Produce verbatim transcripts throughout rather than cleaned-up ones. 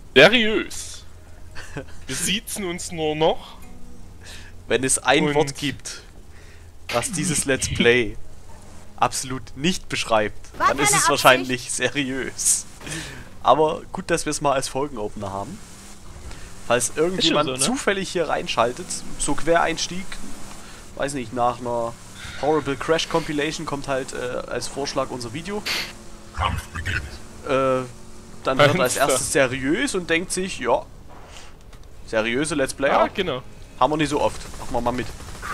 Seriös. Wir siezen uns nur noch. Wenn es ein Und Wort gibt, was dieses Let's Play absolut nicht beschreibt, War dann ist keine es wahrscheinlich seriös. Aber gut, dass wir es mal als Folgenopener haben. Falls irgendjemand so, ne? zufällig hier reinschaltet, so Quereinstieg, weiß nicht, nach einer Horrible Crash Compilation kommt halt äh, als Vorschlag unser Video. Äh, dann wird als erstes seriös und denkt sich, ja, seriöse Let's Player, Ah, genau. haben wir nicht so oft. Machen wir mal mit.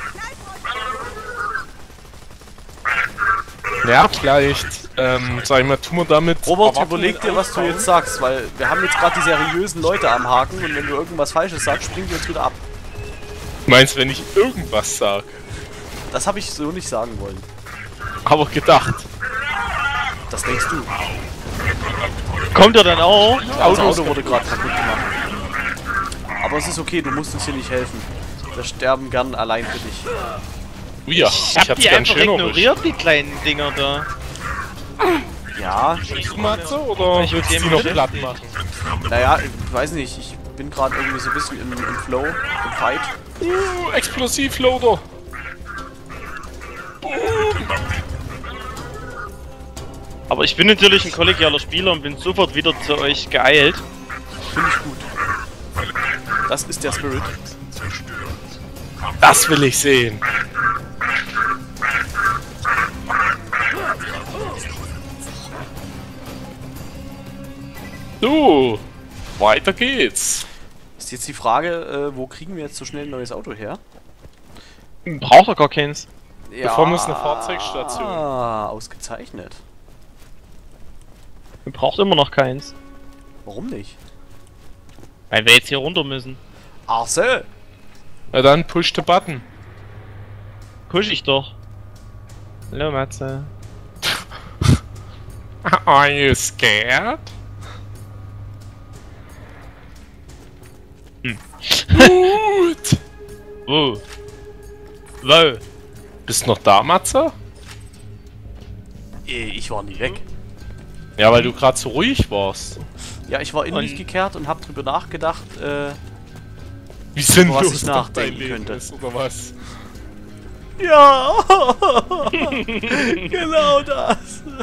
Ja, vielleicht, ähm, sag ich mal, tun wir damit... Robert, Erwartungen überleg dir, was du aufbauen. jetzt sagst, weil wir haben jetzt gerade die seriösen Leute am Haken und wenn du irgendwas Falsches sagst, springen die uns wieder ab. Meinst du, wenn ich irgendwas sage? Das habe ich so nicht sagen wollen. Aber gedacht. Das denkst du. Kommt er dann auch? Das Auto, Auto wurde gerade kaputt gemacht. Aber es ist okay, du musst uns hier nicht helfen. Wir sterben gern allein für dich. Oh ja, Ich ich hab hab's die ganz einfach schön ignoriert, die kleinen Dinger da. Ja, erwischt. Matze, oder Ich würd willst du dem die noch mit- platt machen? naja, ich weiß nicht, ich bin gerade irgendwie so ein bisschen im, im Flow, im Fight. Uh, Explosivloader. Aber ich bin natürlich ein kollegialer Spieler und bin sofort wieder zu euch geeilt. Finde ich gut. Das ist der Spirit. Das will ich sehen. So, weiter geht's. Ist jetzt die Frage, äh, wo kriegen wir jetzt so schnell ein neues Auto her? Braucht er gar keins. Ja, Bevor muss eine Fahrzeugstation. Ah, ausgezeichnet. Er braucht immer noch keins. Warum nicht? Weil wir jetzt hier runter müssen. Ach so. Na dann push the button. Push ich doch. Hallo Matze. Are you scared? Gut. Wo? Wo? Bist noch da, Matze? Eh, Ich war nie weg. Ja, weil du gerade so ruhig warst. Ja, ich war in mich Und- gekehrt und habe drüber nachgedacht, äh... Wie sinnlos Was ich doch nachdenken dein Leben könnte. ist, oder was? Ja! Genau das!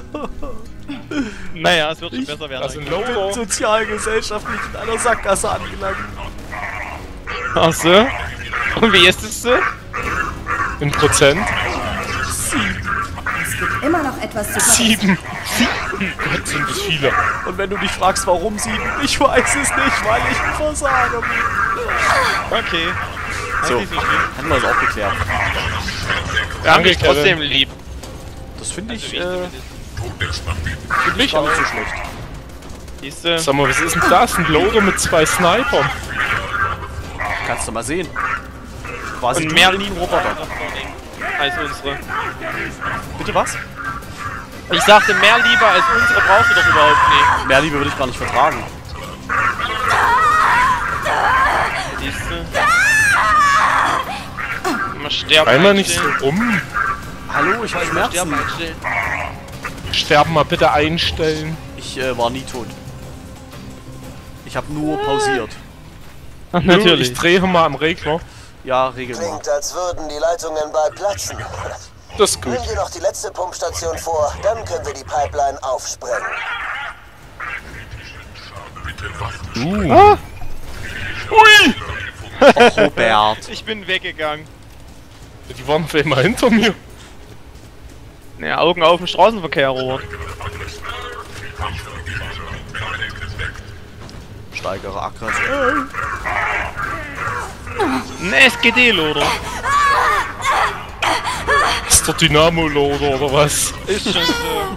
Naja, es wird schon Ich- besser werden. Das sind Ich bin Loader. sozialgesellschaftlich in einer Sackgasse angelangt. Ach so? Und wie ist es so? In Prozent? Immer noch etwas zu verbessern. Sieben. Gott, sind das viele. Und wenn du dich fragst, warum sieben, ich weiß es nicht, weil ich ein Versager bin. Okay. So, Nicht so schlimm. hatten wir das auch geklärt. Wir haben dich Kevin. trotzdem lieb. Das finde ich, Also, wie äh, Für mich gar auch. nicht so schlecht. Siehste? Sag mal, was ist denn das? Ein Loader mit zwei Snipern. Kannst du mal sehen. Quasi Und du mehr in lieben einem Roboter. als unsere. Bitte was? Ich sagte, mehr Liebe als unsere brauchst du doch überhaupt nicht. Mehr Liebe würde ich gar nicht vertragen. Siehste? Mal sterben Einmal nicht so einstellen. rum. Hallo, ich habe Sterben Schmerzen. einstellen. Sterben mal bitte einstellen. Ich äh, war nie tot. Ich habe nur pausiert. Ach, Ich natürlich. drehe mal am Regler. Ja, regel mal. Klingt, als würden die Leitungen bald platzen. Das ist gut. Nimm dir noch die letzte Pumpstation vor, dann können wir die Pipeline aufsprengen. Uh. Ah, Ui! Och, Robert. ich bin weggegangen. Die waren auf einmal hinter mir. Ja, Augen auf dem Straßenverkehr, Robert. Steigere Aggression. Ein S G D-Loader. Ist der Dynamo-Loader oder was? Ist schon so.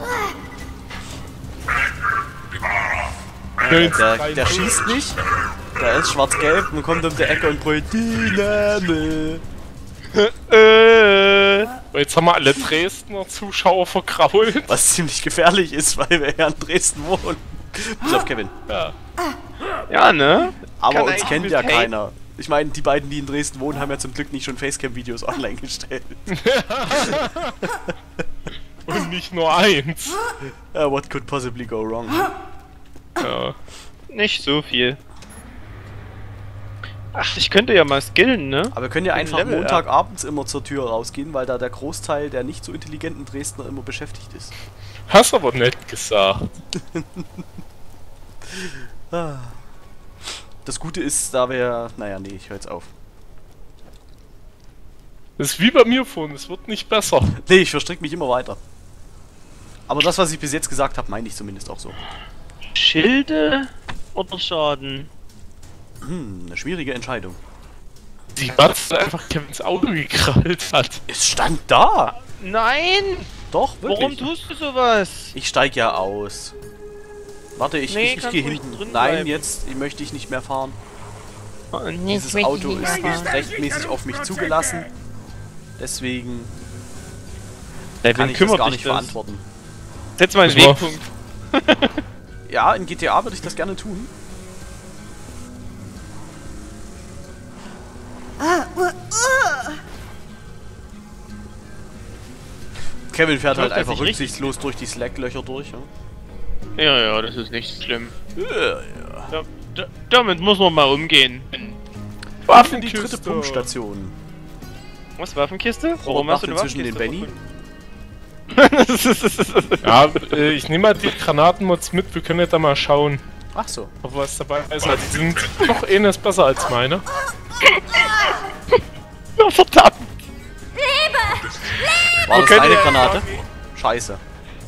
Der, der schießt nicht. Der ist schwarz-gelb und kommt um die Ecke und brüllt Dynamo. Äh. Jetzt haben wir alle Dresdner Zuschauer verkrault. Was ziemlich gefährlich ist, weil wir ja in Dresden wohnen. Bis auf Kevin. Ja. Ja, ne? Aber Kann uns eigentlich kennt mit ja Hate- keiner. Ich meine, die beiden, die in Dresden wohnen, haben ja zum Glück nicht schon Facecam-Videos online gestellt. Und nicht nur eins. Uh, what could possibly go wrong? Ja. nicht so viel. Ach, ich könnte ja mal skillen, ne? Aber wir können ja Den einfach Level, Montagabends immer zur Tür rausgehen, weil da der Großteil der nicht so intelligenten Dresdner immer beschäftigt ist. Hast aber nett gesagt. Das Gute ist, da wir... Naja, nee, ich höre jetzt auf. Das ist wie bei mir vorhin, es wird nicht besser. Nee, ich verstricke mich immer weiter. Aber das, was ich bis jetzt gesagt habe, meine ich zumindest auch so. Schilde oder Schaden? Hm, eine schwierige Entscheidung. Die Matze einfach Kevins Auto gekrallt hat. Es stand da! Nein! Doch, wirklich. Warum tust du sowas? Ich steig ja aus. Warte, ich, Nee, ich, ich kannst gehe ruhig hinten. drin Nein, bleiben. jetzt ich möchte ich nicht mehr fahren. Und Dieses jetzt Auto möchte ich ist nicht mehr nicht fahren. rechtmäßig auf mich zugelassen. Deswegen Wer kann ich das gar nicht verantworten. Setz mal einen Pass mal auf. Wegpunkt. Ja, in G T A würde ich das gerne tun. Kevin fährt halt Läuft das einfach nicht richtig? rücksichtslos durch die Slacklöcher durch. Ja? Ja, ja, das ist nicht schlimm. Ja, ja. Da, da, damit muss man mal umgehen. Waffen die dritte Waffenkiste. Pumpstation. Was, Waffenkiste? Warum Warum hast du eine zwischen den Waffenkiste? Benny? Ja, äh, ich nehme mal die Granatenmods mit, wir können ja da mal schauen, Ach so. ob was dabei ist. Also, die sind doch eines besser als meine. Oh, verdammt! War das könnte eine ja Granate? Scheiße.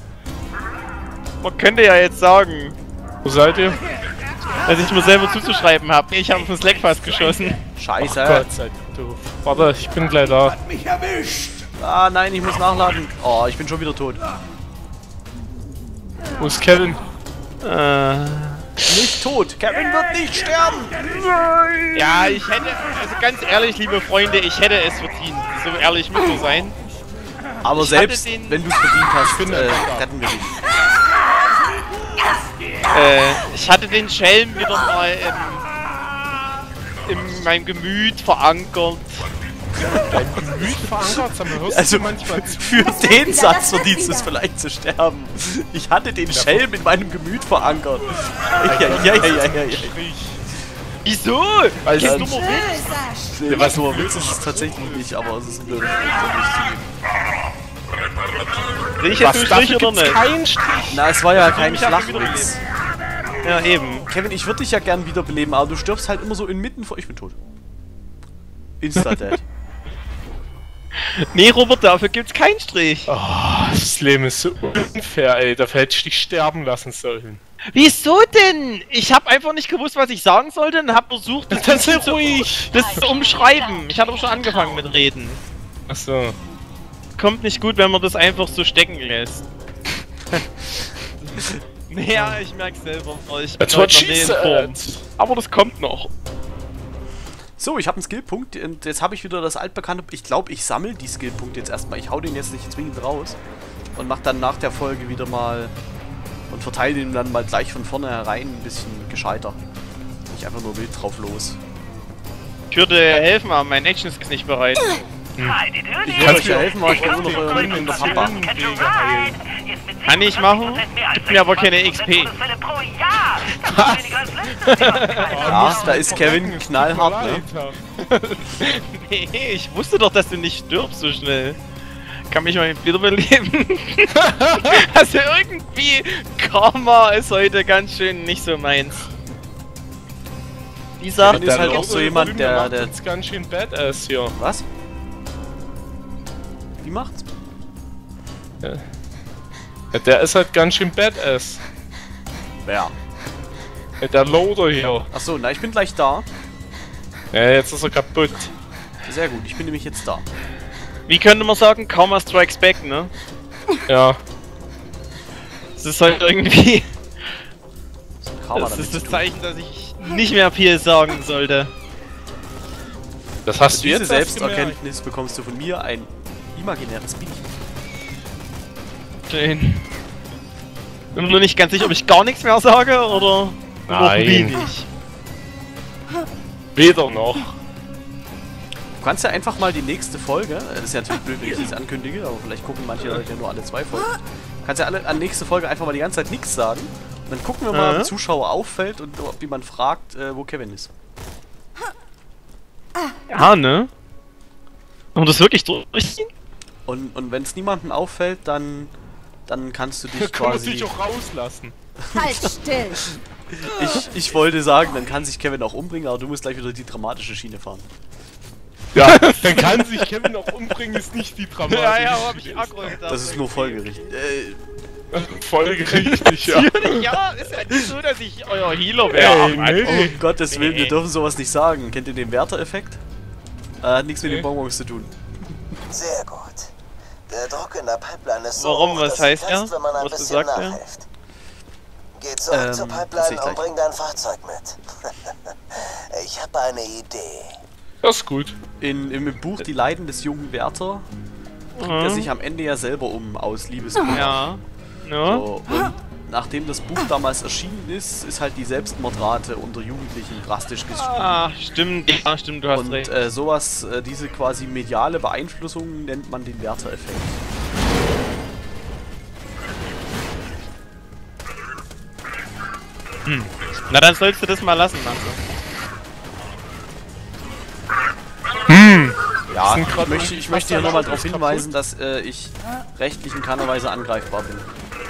Man könnte ja jetzt sagen, Wo seid ihr? dass ich mir selber zuzuschreiben habe. Ich habe auf den Slack fast geschossen. Scheiße. Ach Gott, seid ihr doof. Warte, ich bin gleich da. Ah nein, ich muss nachladen. Oh, ich bin schon wieder tot. Wo ist Kevin? Äh, Nicht tot. Kevin wird nicht sterben. ja, ich hätte, also ganz ehrlich, liebe Freunde, ich hätte es verdient. So ehrlich muss man sein. Aber Ich selbst hatte den- wenn du es verdient hast, äh, retten wir dich. Äh, ich hatte den Schelm wieder mal im, in meinem Gemüt verankert. Gemüt verankert, sag mal, hörst Also du manchmal zu? für den Satz verdienst du es vielleicht zu sterben. Ich hatte den Schelm in meinem Gemüt verankert. Ja, ja, ja, ja, ja, ja. Wieso? Weil Gehst dann- du mal Witz? Nee, was nur Witz ist es tatsächlich nicht, aber es ist ein blöder Witz. Sehe ich jetzt Was, durch dafür oder gibt's nicht? keinen Strich? Na, es war ja kein mich einfach Flachwitz. Ja, eben. Kevin, ich würde dich ja gern wiederbeleben, aber du stirbst halt immer so inmitten vor... Ich bin tot. Insta-Dead. Nee, Robert, dafür gibt's keinen Strich. Oh, das Leben ist so unfair, ey. Dafür hätte ich dich sterben lassen sollen. Wieso denn? Ich habe einfach nicht gewusst, was ich sagen sollte und habe versucht, das, Das zu, ist ruhig. das zu umschreiben. Ich hatte aber schon angefangen mit Reden. Achso. Kommt nicht gut, wenn man das einfach so stecken lässt. Naja, ich merk's selber. Ich bin That's what heute noch she nicht in Form. said. Aber das kommt noch. So, ich habe einen Skillpunkt und jetzt habe ich wieder das altbekannte... Ich glaube, ich sammle die Skillpunkte jetzt erstmal. Ich hau den jetzt nicht zwingend raus. Und mach dann nach der Folge wieder mal... Und verteile den dann mal gleich von vorne herein ein bisschen gescheiter. Nicht einfach nur wild drauf los. Ich würde helfen, aber mein Action ist nicht bereit. Ich würde euch ja helfen, aber ich bin immer noch euer liebender Papa. Kann ich machen? Gibt mir aber keine X P. Ja, da ist Kevin knallhart, ne? Nee, ich wusste doch, dass du nicht stirbst so schnell. Kann mich mal wiederbeleben. Also irgendwie, Karma ist heute ganz schön nicht so meins. Die sagt, Kevin ist halt auch so jemand, der... der Das ist ganz schön badass hier. was? Wie macht's? Ja, der ist halt ganz schön badass. Wer? Ja, der Loader hier. Achso, na, ich bin gleich da. Ja, jetzt ist er kaputt. Sehr gut, ich bin nämlich jetzt da. wie könnte man sagen, Karma strikes back, ne? Ja. Das ist halt irgendwie, Karma das damit ist zu das tun. Zeichen, dass ich nicht mehr viel sagen sollte. Das hast du Diese jetzt erst Selbsterkenntnis bekommst du von mir, ein imaginäres Biest. Schön. Bin mir nur nicht ganz sicher, ob ich gar nichts mehr sage oder nur Nein. wenig. Weder noch. Du kannst ja einfach mal die nächste Folge, das ist ja natürlich blöd, wenn ich das ankündige, aber vielleicht gucken manche Leute ja nur alle zwei Folgen. Du kannst ja alle an nächste Folge einfach mal die ganze Zeit nichts sagen Dann gucken wir mal, Äh? ob Zuschauer auffällt und ob jemand fragt, äh, wo Kevin ist. Ja, ne? Und das wirklich durchziehen? Und, und wenn es niemandem auffällt, dann, dann kannst du dich Da kann man quasi... sich auch rauslassen. Halt still! Ich, ich wollte sagen, dann kann sich Kevin auch umbringen, aber du musst gleich wieder die dramatische Schiene fahren. Ja, dann kann sich Kevin auch umbringen, ist nicht die dramatische. Ja, ja, hab ich aggro gedacht. Das ist nur folgerichtig. Äh, Folgerichtig, ja. Ja, ist ja nicht so, dass ich euer Healer wäre. Ey, nee. um Gottes Willen, wir Nee. dürfen sowas nicht sagen. Kennt ihr den Werter-Effekt? Äh, hat nichts mit Nee. den Bonbons zu tun. Sehr gut. Der Druck in der Pipeline ist so Warum? hoch, Was dass sie heißt platzt, er? wenn man ein Was bisschen sagt er? nachhilft. Geh zurück Ähm, zur das seh Pipeline ich und gleich. bring dein Fahrzeug mit. Ich habe eine Idee. Das ist gut. In, im, Im Buch Die Leiden des jungen Werther bringt er sich am Ende ja selber um aus Liebeskummer. Ja. Ja. So, und nachdem das Buch damals erschienen ist, ist halt die Selbstmordrate unter Jugendlichen drastisch gestiegen. Ah, stimmt. Ja, stimmt, du hast Und recht. äh, sowas, äh, diese quasi mediale Beeinflussung nennt man den Werther-Effekt. Na, dann sollst du das mal lassen, Mann. Ja, sind ich grad möchte, irgendwie ich möchte hier fast nochmal alle darauf Autos hinweisen, dass äh, ich rechtlich in keiner Weise angreifbar bin.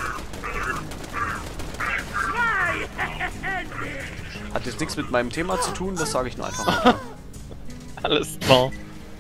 Hat jetzt nichts mit meinem Thema zu tun, das sage ich nur einfach mal. Alles klar.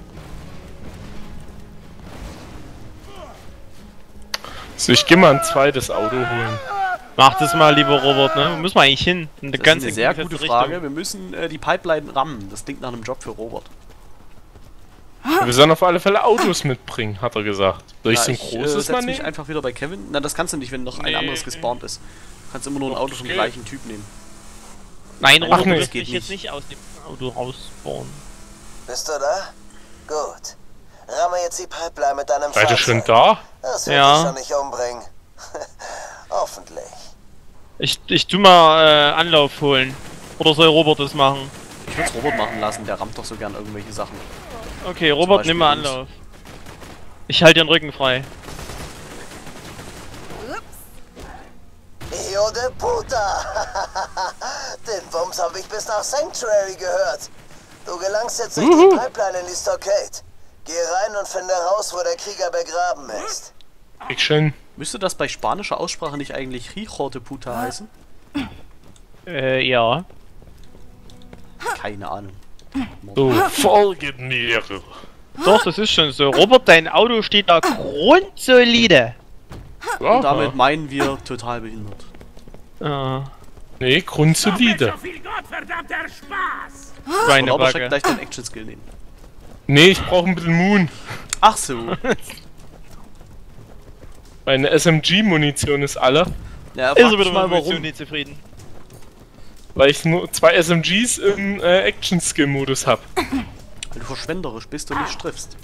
So, ich geh mal ein zweites Auto holen. Mach das mal, lieber Robert, ne? Wo müssen wir eigentlich hin? In Das ganz ist eine sehr entgegengesetzte gute Frage. Richtung. Wir müssen äh, die Pipeline rammen. Das klingt nach einem Job für Robert. Wir sollen auf alle Fälle Autos mitbringen, hat er gesagt. Soll ich Ja, so ein ich äh, großes setz mal mich nehmen? einfach wieder bei Kevin. Na, das kannst du nicht, wenn noch ein Nee. anderes gespawnt ist. Du kannst immer nur ein Doch, Auto das vom geht. gleichen Typ nehmen. Nein, Ach Robert, nee, du das wirst geht mich jetzt nicht. nicht aus dem Auto rausbauen. Bist du da? Gut. Ramme jetzt die Pipeline mit deinem Seid ihr Fahrzeug. schon da? Das wird Ja. dich schon nicht umbringen. Hoffentlich. Ich, ich tu mal äh, Anlauf holen. Oder soll Robert das machen? Ich würde es Robert machen lassen, der rammt doch so gern irgendwelche Sachen. Okay, Robert, Beispiel nimm mal uns. Anlauf. Ich halte den Rücken frei. Hijo de puta! Den Wumms habe ich bis nach Sanctuary gehört. Du gelangst jetzt durch die Pipeline in die Stockade. Geh rein und finde raus, wo der Krieger begraben ist. Ich schön. Müsste das bei spanischer Aussprache nicht eigentlich Hijo de puta heißen? Äh, ja. Keine Ahnung. So, folget mir. Doch, das ist schon so. Robert, dein Auto steht da grundsolide. Ja, Und damit meinen wir total behindert. Ah, nee, grundsolide. Schweinebacke. Robert steckt gleich den Action-Skill nehmen. Nee, ich brauche ein bisschen Moon. Ach so. Meine S M G-Munition ist alle, Ja, Ist er frag wieder dich mal mit Munition warum. nicht zufrieden. weil ich nur zwei S M Gs im äh, Action-Skill-Modus habe. Weil du verschwenderisch bist und nicht triffst.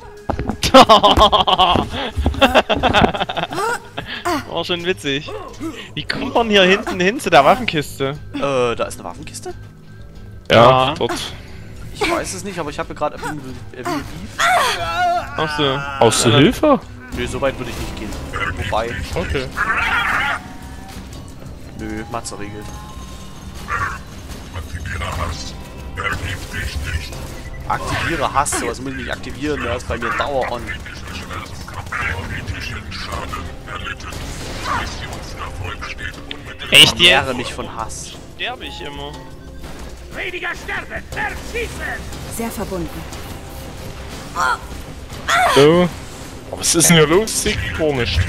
War schon witzig. Wie kommt man hier hinten hin zu der Waffenkiste? Äh, da ist eine Waffenkiste? Ja, Ja. dort. Ich weiß es nicht, aber ich habe gerade Available Available Beef. Achso. Brauchst du Hilfe? Nö, so weit würde ich nicht gehen. Wobei, Okay. nö, Matze regelt. Aktiviere Hass, sowas muss ich nicht aktivieren, der ist bei mir Dauer on. Echt jetzt? Ernähre mich von Hass. Sterbe ich immer. Sehr verbunden. So. Oh, was ist denn hier los? Sick, komisch.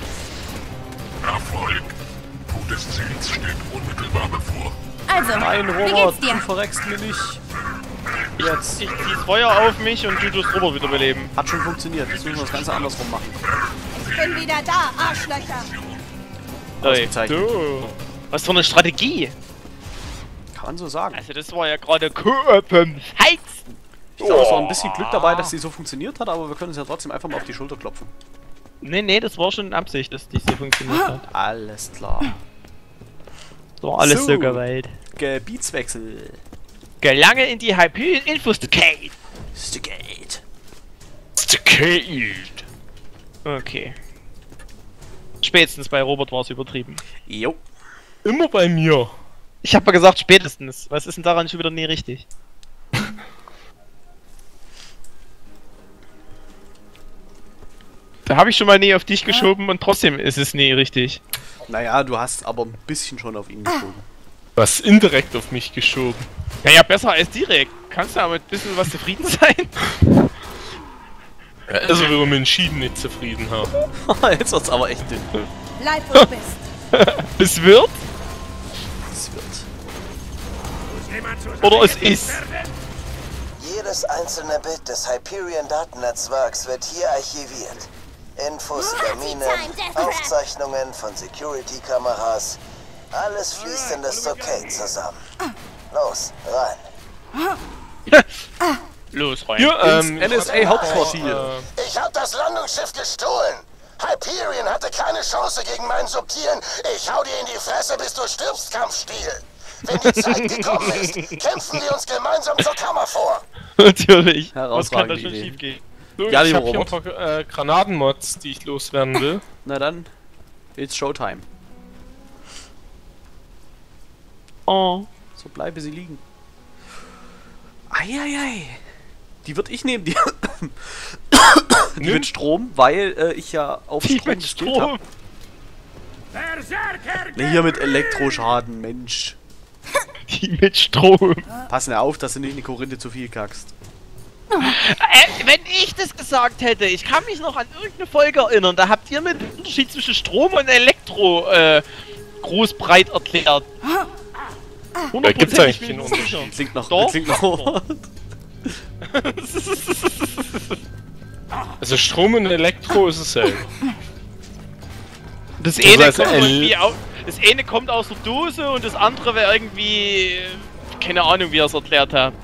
Also, Nein, wie Robert, geht's du dir? verreckst mir nicht. Jetzt. Ich zieh Feuer auf mich und du tust Robert wiederbeleben. Hat schon funktioniert, jetzt müssen wir das Ganze andersrum machen. Ich bin wieder da, Arschlöcher. Ey. Ausgezeichnet. So. Was für eine Strategie? Kann man so sagen. Also das war ja gerade Köpen heizen. Ich glaube, es war ein bisschen Glück dabei, dass sie so funktioniert hat, aber wir können uns ja trotzdem einfach mal auf die Schulter klopfen. Nee, nee, das war schon in Absicht, dass die so funktioniert hat. Alles klar. Das war alles So. so gewollt. Gebietswechsel. Gelange in die Hyper-Info-Sticade. Stigate. Sticade. Okay. Spätestens bei Robert war es übertrieben. Jo. immer bei mir. Ich hab mal gesagt, spätestens. Was ist denn daran schon wieder nie richtig? Da habe ich schon mal nie auf dich geschoben und trotzdem ist es nie richtig. Naja, du hast aber ein bisschen schon auf ihn geschoben. Du hast indirekt auf mich geschoben. Naja, besser als direkt. Kannst du aber mit ein bisschen was zufrieden sein? Ja, also wir wir entschieden nicht zufrieden haben. Jetzt wird's aber echt dünn. Bleib, wo du bist. Es wird? Es wird. Oder es ist? Jedes einzelne Bit des Hyperion-Datennetzwerks wird hier archiviert. Infos über Minen, Aufzeichnungen von Security-Kameras. Alles fließt in das Stockade zusammen. Los, rein. Los, rein. Hier, ähm, N S A-Hauptquartier. Äh, Ich hab das Landungsschiff gestohlen. Hyperion hatte keine Chance gegen mein Subtilen. Ich hau dir in die Fresse, bis du stirbst, Kampfstil. Wenn die Zeit gekommen ist, kämpfen wir uns gemeinsam zur Kammer vor. Natürlich. Was kann Herausragende da schon Idee. schief gehen? so, Ja, ich lieber hab hier ein Robert. paar äh, Granatenmods, die ich loswerden will. Na dann, it's Showtime. Oh. So bleibe sie liegen. Eieiei. Die würde ich nehmen, die, die Nimm. mit Strom, weil äh, ich ja auf Die Strom mit gespielt Strom. hab. Ne, hier mit Elektroschaden, Mensch. Die mit Strom. Pass mir auf, dass du nicht in die Korinthe zu viel kackst. Äh, wenn ich das gesagt hätte, ich kann mich noch an irgendeine Folge erinnern, da habt ihr mir den Unterschied zwischen Strom und Elektro äh, groß breit erklärt. Da gibt's eigentlich bin keinen ich Unterschied. sicher. Klingt noch, Doch. klingt noch. Also Strom und Elektro ist dasselbe. Das eine, heißt, kommt L- irgendwie au das eine kommt aus der Dose und das andere wäre irgendwie... äh, keine Ahnung, wie ihr es erklärt habt.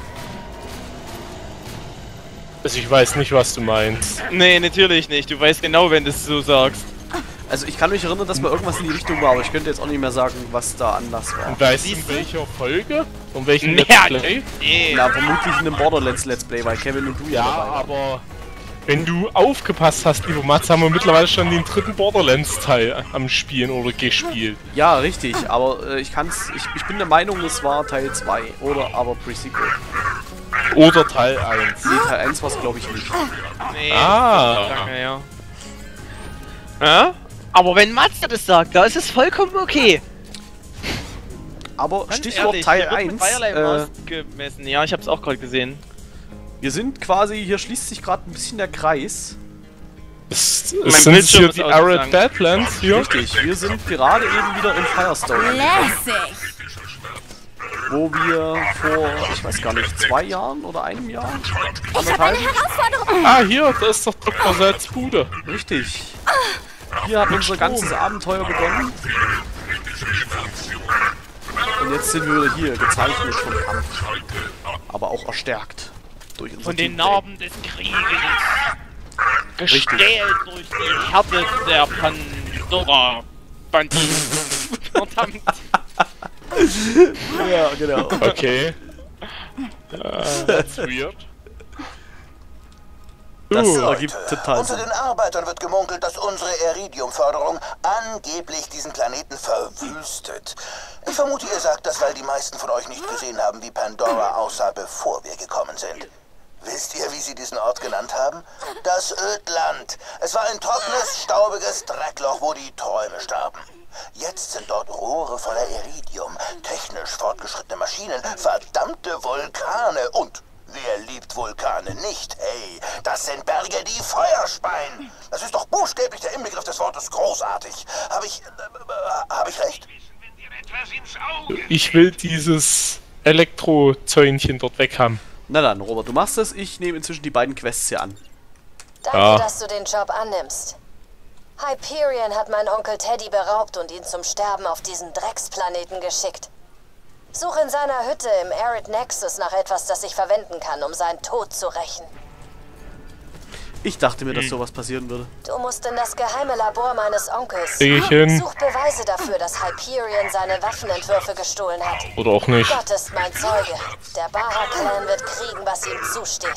Also ich weiß nicht, was du meinst. Nee, natürlich nicht. Du weißt genau, wenn du es so sagst. Also ich kann mich erinnern, dass mal irgendwas in die Richtung war, aber ich könnte jetzt auch nicht mehr sagen, was da Anlass war. Und weißt du in Siehst du? welcher Folge? Um welchen Ja, Let's Play? nee. Na, vermutlich in einem Borderlands Let's Play, weil Kevin und du ja, Ja, dabei waren. aber wenn du aufgepasst hast, lieber Mats, haben wir mittlerweile schon den dritten Borderlands-Teil am Spielen oder gespielt. Ja, richtig, aber äh, ich kann's, ich, ich bin der Meinung, es war Teil zwei oder aber Pre-Sequel. Oder Teil eins. Nee, Teil eins war es glaube ich nicht. Nee, Ah. danke, ja. Ja? Aber wenn Mats das sagt, da ist es vollkommen okay. Aber Ganz Stichwort ehrlich, Teil hier wird mit eins, zweierlei äh, Maß gemessen. Ja, ich hab's auch gerade gesehen. wir sind quasi, hier schließt sich gerade ein bisschen der Kreis. Es, Mein es sind Bildschirm hier ist die ausgegangen. Arid Badlands hier. Richtig, wir sind gerade eben wieder in Firestone angekommen, Lässig. wo wir vor, ich weiß gar nicht, zwei Jahren oder einem Jahr? Ich habe Anderthalb? eine Herausforderung. Ah, hier, da ist doch Doktor Salz Bude. Richtig. Hier hat unser ganzes Abenteuer begonnen. Und jetzt sind wir wieder hier, gezeichnet vom Kampf. Aber auch erstärkt. Durch unser Von den Teamplay. Narben des Krieges. Gestählt durch die Härte der Pandora-Banditen. Verdammt. Ja, genau. Okay. uh, that's weird. Das Uh, ergibt total Unter Sinn. den Arbeitern wird gemunkelt, dass unsere Iridium-Förderung angeblich diesen Planeten verwüstet. Ich vermute, ihr sagt das, weil die meisten von euch nicht gesehen haben, wie Pandora aussah, bevor wir gekommen sind. Wisst ihr, wie sie diesen Ort genannt haben? Das Ödland. Es war ein trockenes, staubiges Dreckloch, wo die Träume starben. Jetzt sind dort Rohre voller Iridium, technisch fortgeschrittene Maschinen, verdammte Vulkane und... Wer liebt Vulkane nicht? Hey, das sind Berge, die Feuer speien. Das ist doch buchstäblich der Inbegriff des Wortes großartig. Habe ich... Äh, habe ich recht? ich will dieses Elektrozäunchen dort weg haben. Na dann, Robert, du machst das. Ich nehme inzwischen die beiden Quests hier an. Danke, Ja. dass du den Job annimmst. Hyperion hat meinen Onkel Teddy beraubt und ihn zum Sterben auf diesen Drecksplaneten geschickt. Such in seiner Hütte im Arid Nexus nach etwas, das ich verwenden kann, um seinen Tod zu rächen. Ich dachte mir, dass sowas passieren würde. Du musst in das geheime Labor meines Onkels. Krieg ich hin. Such Beweise dafür, dass Hyperion seine Waffenentwürfe gestohlen hat. Oder auch nicht. Gott ist mein Zeuge. Der Bara-Clan wird kriegen, was ihm zusteht.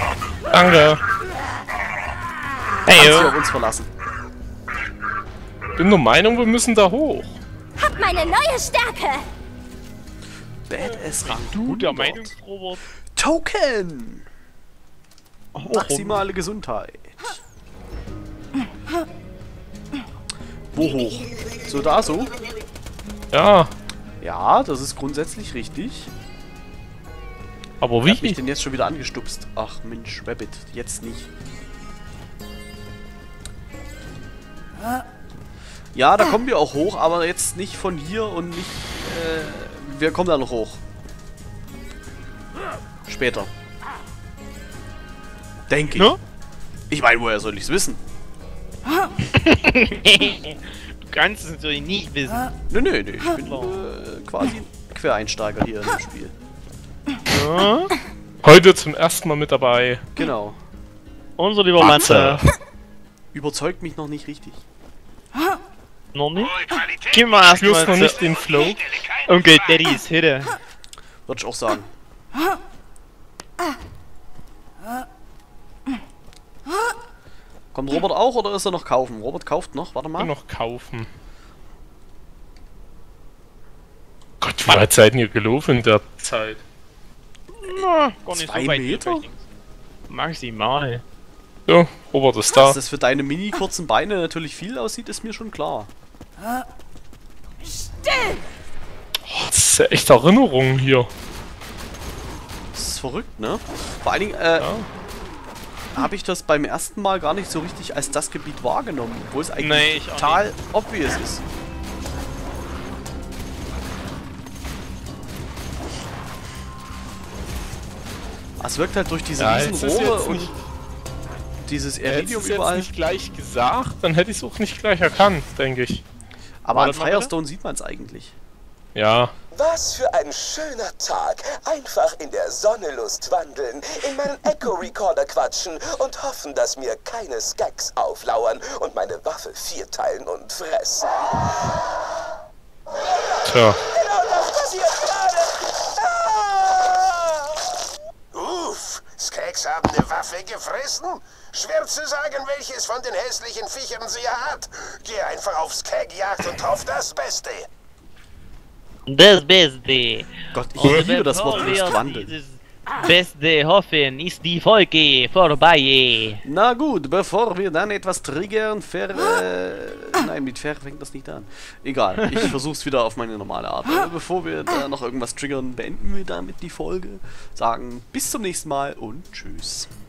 Danke. Kannst dich auf uns verlassen. Bin der Meinung, wir müssen da hoch. Hab meine neue Stärke. Badass Rang Du, der hundert. Meinungsrobot. Token! Maximale Gesundheit. Wo hoch? So, da so? Ja, Ja, das ist grundsätzlich richtig. aber Wer hat mich wie? denn jetzt schon wieder angestupst? Ach Mensch, Rabbit, jetzt nicht. Ja, da kommen wir auch hoch, aber jetzt nicht von hier und nicht... Äh, wir kommen da noch hoch. Später. Denke ich. Ne? Ich meine, woher soll ich's wissen? Du kannst es natürlich nicht wissen. Nö, nö, nö. Ich bin äh, quasi ein Quereinsteiger hier in dem Spiel. Ja? Heute zum ersten Mal mit dabei. Genau. Unser lieber Matze. Überzeugt mich noch nicht richtig. Noch nicht? Gehen wir erstmal Spürst noch zu nicht den Flow? Onkel Daddys Hütte. Würde ich auch sagen. Kommt Robert auch oder ist er noch kaufen? Robert kauft noch, warte mal. Noch kaufen. Gott, wie weit seid ihr gelaufen in der Zeit? Na, gar nicht Zwei so weit. Meter? Maximal. So, Robert ist Dass da. das für deine mini kurzen Beine natürlich viel aussieht, ist mir schon klar. Das ist ja echt Erinnerung hier. Das ist verrückt, ne? Vor allen Dingen, äh, Ja. habe ich das beim ersten Mal gar nicht so richtig als das Gebiet wahrgenommen, wo es eigentlich Nee, ich auch total obvious ist. Es wirkt halt durch diese Ja, riesen jetzt ist Rohre jetzt und nicht- dieses Hätte ich Iridium es jetzt überall. nicht gleich gesagt, dann hätte ich es auch nicht gleich erkannt, denke ich. Aber War an das noch bitte? Firestone sieht man es eigentlich. Ja. Was für ein schöner Tag. Einfach in der Sonne Lust wandeln, in meinen Echo Recorder quatschen und hoffen, dass mir keine Skags auflauern und meine Waffe vierteilen und fressen. Tja. Genau das passiert gerade. Ah! Uff, Skags haben eine Waffe gefressen? Schwer zu sagen, welches von den hässlichen Viechern sie hat. Geh einfach auf Skag-Jagd und hoff das Beste. Das Beste. Gott, ich Und liebe das Wort bevor wir Lust wandeln. dieses Beste hoffen, ist die Folge vorbei. Na gut, bevor wir dann etwas triggern, ver... Äh, nein, mit ver fängt das nicht an. Egal, ich versuch's wieder auf meine normale Art. Aber bevor wir da noch irgendwas triggern, beenden wir damit die Folge. Sagen bis zum nächsten Mal und tschüss.